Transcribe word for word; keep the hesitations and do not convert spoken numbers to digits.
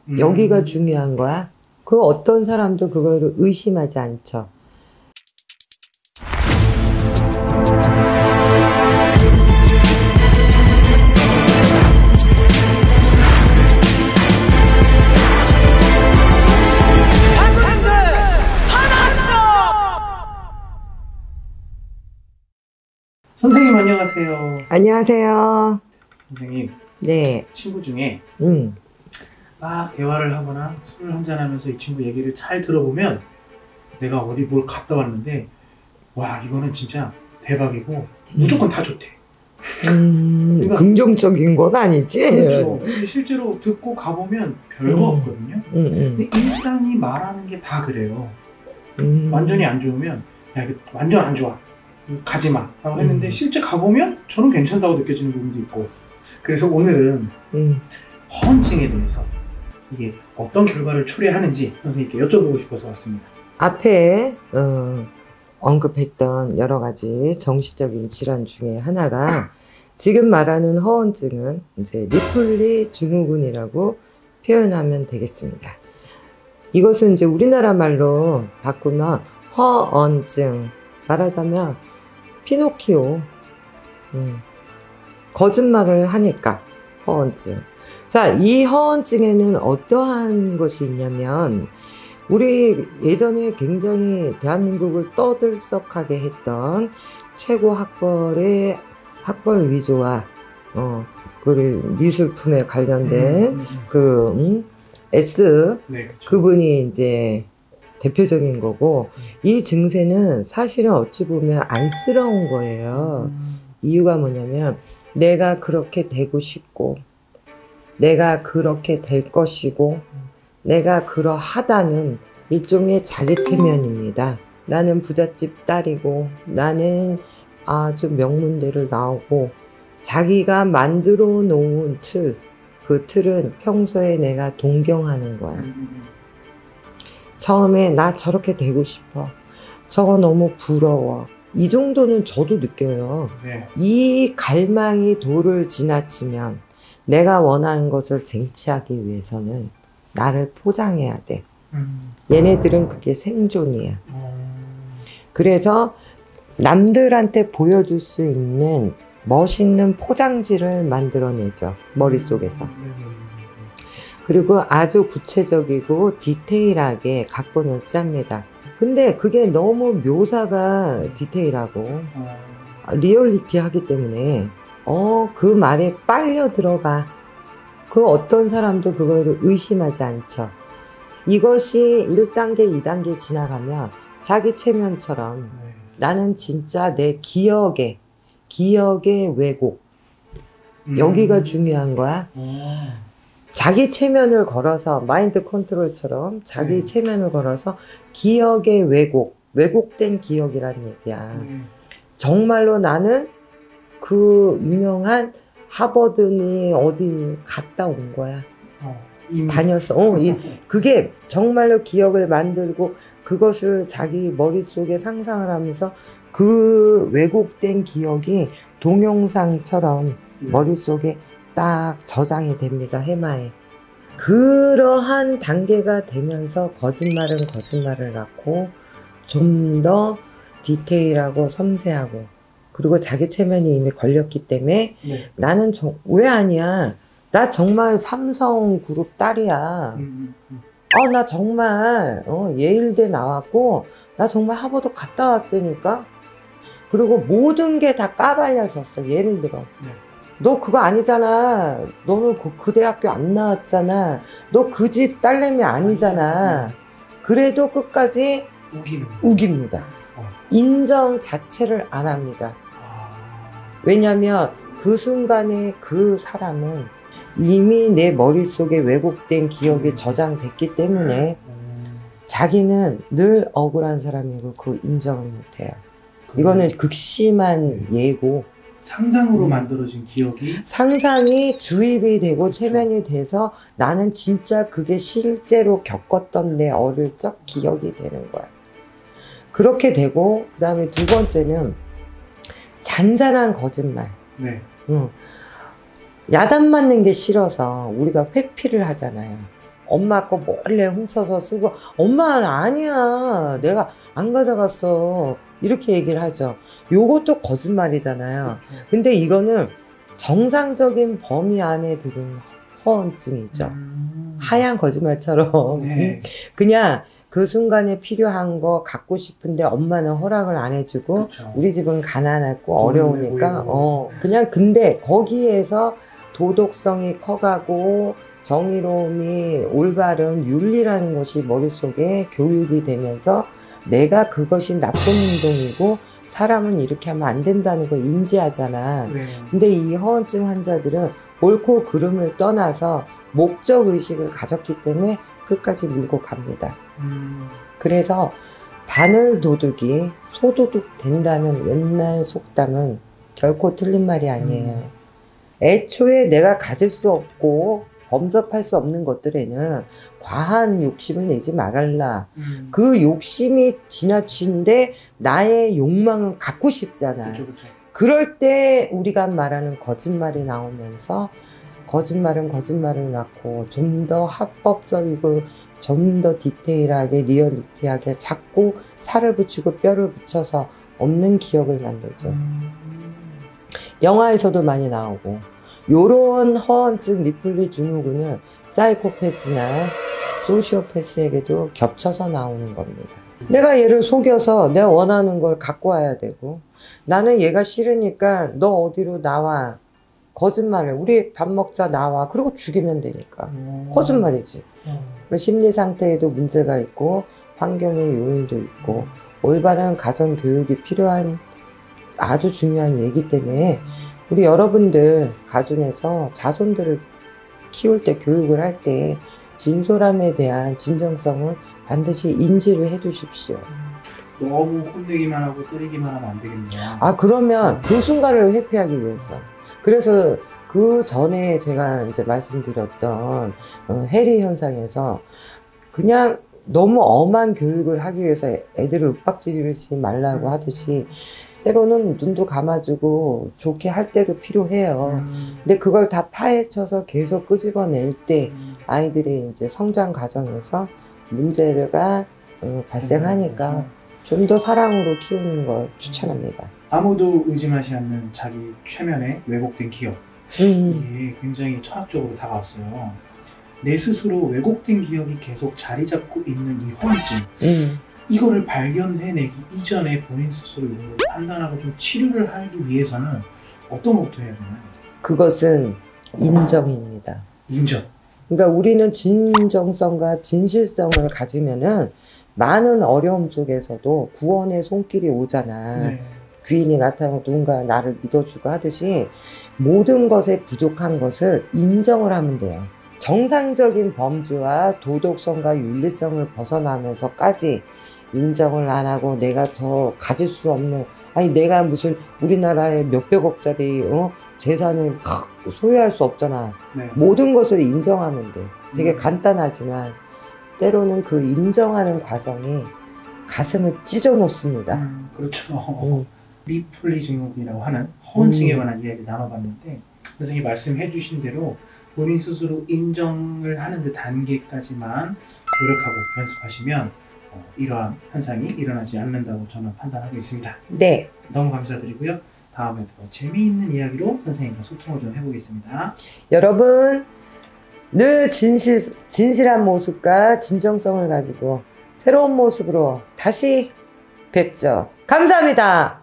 음. 여기가 중요한 거야. 그 어떤 사람도 그거를 의심하지 않죠. 선생님 안녕하세요. 안녕하세요. 선생님, 네. 친구 중에 음. 막 대화를 하거나 술을 한잔하면서 이 친구 얘기를 잘 들어보면 내가 어디 뭘 갔다 왔는데 와 이거는 진짜 대박이고 무조건 다 좋대. 음, 그러니까, 긍정적인 건 아니지? 그렇죠. 근데 실제로 듣고 가보면 별거 음. 없거든요. 음, 음. 근데 일상이 말하는 게 다 그래요. 음. 완전히 안 좋으면 야 이거 완전 안 좋아. 가지마 라고 했는데 음. 실제 가보면 저는 괜찮다고 느껴지는 부분도 있고. 그래서 오늘은 음. 허언증에 대해서 이게 어떤 결과를 초래하는지 선생님께 여쭤보고 싶어서 왔습니다. 앞에 어, 언급했던 여러 가지 정신적인 질환 중에 하나가 지금 말하는 허언증은 이제 리플리 증후군이라고 표현하면 되겠습니다. 이것은 이제 우리나라 말로 바꾸면 허언증, 말하자면 피노키오, 음, 거짓말을 하니까 허언증. 자, 이 허언증에는 어떠한 것이 있냐면 우리 예전에 굉장히 대한민국을 떠들썩하게 했던 최고 학벌의 학벌 위조와 어, 그 미술품에 관련된 음, 음, 음. 그 음, S 네, 그렇죠. 그분이 이제 대표적인 거고, 이 증세는 사실은 어찌 보면 안쓰러운 거예요. 음. 이유가 뭐냐면 내가 그렇게 되고 싶고 내가 그렇게 될 것이고 내가 그러하다는 일종의 자기 체면입니다. 나는 부잣집 딸이고 나는 아주 명문대를 나오고 자기가 만들어 놓은 틀, 그 틀은 평소에 내가 동경하는 거야. 음. 처음에 나 저렇게 되고 싶어. 저거 너무 부러워. 이 정도는 저도 느껴요. 네. 이 갈망이 도를 지나치면 내가 원하는 것을 쟁취하기 위해서는 나를 포장해야 돼. 음. 얘네들은 그게 생존이야. 어. 그래서 남들한테 보여줄 수 있는 멋있는 포장지를 만들어내죠. 머릿속에서. 음. 네, 네, 네, 네. 그리고 아주 구체적이고 디테일하게 각본을 짭니다. 근데 그게 너무 묘사가 디테일하고 어. 리얼리티 하기 때문에 어, 그 말에 빨려 들어가. 그 어떤 사람도 그거를 의심하지 않죠. 이것이 일 단계, 이 단계 지나가면 자기 체면처럼 네. 나는 진짜 내 기억에, 기억의 왜곡. 음. 여기가 중요한 거야. 어. 자기 자기 체면을 걸어서 마인드 컨트롤처럼 자기 네. 체면을 걸어서 기억의 왜곡, 왜곡된 기억이란 얘기야. 음. 정말로 나는 그 유명한 하버드니 어디 갔다 온 거야. 어. 이미. 다녔어. 어, 이, 그게 정말로 기억을 만들고 그것을 자기 머릿속에 상상을 하면서 그 왜곡된 기억이 동영상처럼 네. 머릿속에 딱 저장이 됩니다. 해마에. 그러한 단계가 되면서 거짓말은 거짓말을 낳고 좀 더 디테일하고 섬세하고 그리고 자기 체면이 이미 걸렸기 때문에 네. 나는 저, 왜 아니야? 나 정말 삼성그룹 딸이야. 음. 음. 어, 나 정말 어, 예일대 나왔고 나 정말 하버드 갔다 왔다니까. 그리고 모든 게 다 까발려졌어. 예를 들어 네. 너 그거 아니잖아. 너는 그, 그 대학교 안 나왔잖아. 너 그 집 딸내미 아니잖아. 그래도 끝까지 우기는. 우깁니다. 어. 인정 자체를 안 합니다. 아. 왜냐면 그 순간에 그 사람은 이미 내 머릿속에 왜곡된 기억이 저장됐기 때문에 음. 자기는 늘 억울한 사람이고 그 인정을 못해요. 이거는 극심한 예고. 상상으로 음. 만들어진 기억이 상상이 주입이 되고 체면이 돼서 나는 진짜 그게 실제로 겪었던 내 어릴 적 기억이 되는 거야. 그렇게 되고 그 다음에 두 번째는 잔잔한 거짓말. 네. 응. 야단 맞는 게 싫어서 우리가 회피를 하잖아요. 엄마 거 몰래 훔쳐서 쓰고 엄마는 아니야 내가 안 가져갔어 이렇게 얘기를 하죠. 요것도 거짓말이잖아요. 근데 이거는 정상적인 범위 안에 드는 허언증이죠. 음. 하얀 거짓말처럼 네. 그냥 그 순간에 필요한 거 갖고 싶은데 엄마는 허락을 안 해주고 그쵸. 우리 집은 가난했고 돈을 어려우니까 보이고. 어 그냥 근데 거기에서 도덕성이 커가고 정의로움이 올바른 윤리라는 것이 머릿속에 교육이 되면서 내가 그것이 나쁜 행동이고 사람은 이렇게 하면 안 된다는 걸 인지하잖아. 네. 근데 이 허언증 환자들은 옳고 그름을 떠나서 목적 의식을 가졌기 때문에 끝까지 밀고 갑니다. 음. 그래서 바늘 도둑이 소도둑 된다는 옛날 속담은 결코 틀린 말이 아니에요. 음. 애초에 내가 가질 수 없고 범접할 수 없는 것들에는 과한 욕심을 내지 말아라. 음. 그 욕심이 지나치는데 나의 욕망은 갖고 싶잖아. 그쵸, 그쵸. 그럴 때 우리가 말하는 거짓말이 나오면서 거짓말은 거짓말을 낳고 좀 더 합법적이고 좀 더 디테일하게 리얼리티하게 자꾸 살을 붙이고 뼈를 붙여서 없는 기억을 만들죠. 음. 영화에서도 많이 나오고 요런 허언증 리플리 증후군은 사이코패스나 소시오패스에게도 겹쳐서 나오는 겁니다. 내가 얘를 속여서 내가 원하는 걸 갖고 와야 되고 나는 얘가 싫으니까 너 어디로 나와 거짓말을 우리 밥 먹자 나와 그리고 죽이면 되니까 음. 거짓말이지. 음. 심리 상태에도 문제가 있고 환경의 요인도 있고 올바른 가정 교육이 필요한 아주 중요한 얘기 때문에 우리 여러분들 가정에서 자손들을 키울 때 교육을 할 때 진솔함에 대한 진정성은 반드시 인지를 해 주십시오. 너무 혼내기만 하고 때리기만 하면 안 되겠네요. 아 그러면 그 순간을 회피하기 위해서 그래서 그 전에 제가 이제 말씀드렸던 어, 해리 현상에서 그냥 너무 엄한 교육을 하기 위해서 애들을 윽박지르지 말라고 하듯이 때로는 눈도 감아주고 좋게 할 때도 필요해요. 음. 근데 그걸 다 파헤쳐서 계속 끄집어낼 때 음. 아이들이 이제 성장 과정에서 문제가 어, 발생하니까 음. 좀 더 사랑으로 키우는 걸 추천합니다. 아무도 의심하지 않는 자기 최면의 왜곡된 기억. 음. 이게 굉장히 철학적으로 다가왔어요. 내 스스로 왜곡된 기억이 계속 자리 잡고 있는 이 허언증. 음. 이거를 발견해내기 이전에 본인 스스로 이걸 판단하고 좀 치료를 하기 위해서는 어떤 것부터 해야 되나요? 그것은 인정입니다. 인정. 그러니까 우리는 진정성과 진실성을 가지면은 많은 어려움 속에서도 구원의 손길이 오잖아. 네. 귀인이 나타나고 누군가 나를 믿어주고 하듯이 모든 것에 부족한 것을 인정을 하면 돼요. 정상적인 범주와 도덕성과 윤리성을 벗어나면서까지 인정을 안 하고 내가 저 가질 수 없는 아니 내가 무슨 우리나라의 몇백억짜리 어? 재산을 소유할 수 없잖아. 네. 모든 것을 인정하면 돼. 되게 음. 간단하지만 때로는 그 인정하는 과정이 가슴을 찢어 놓습니다. 음, 그렇죠. 음. 리플리 증후군이라고 하는 허언증에 음. 관한 이야기 나눠봤는데 선생님이 말씀해 주신 대로 본인 스스로 인정을 하는 그 단계까지만 노력하고 연습하시면 어, 이러한 현상이 일어나지 않는다고 저는 판단하고 있습니다. 네. 너무 감사드리고요. 다음에 더 재미있는 이야기로 선생님과 소통을 좀 해보겠습니다. 여러분 늘 진실, 진실한 모습과 진정성을 가지고 새로운 모습으로 다시 뵙죠. 감사합니다.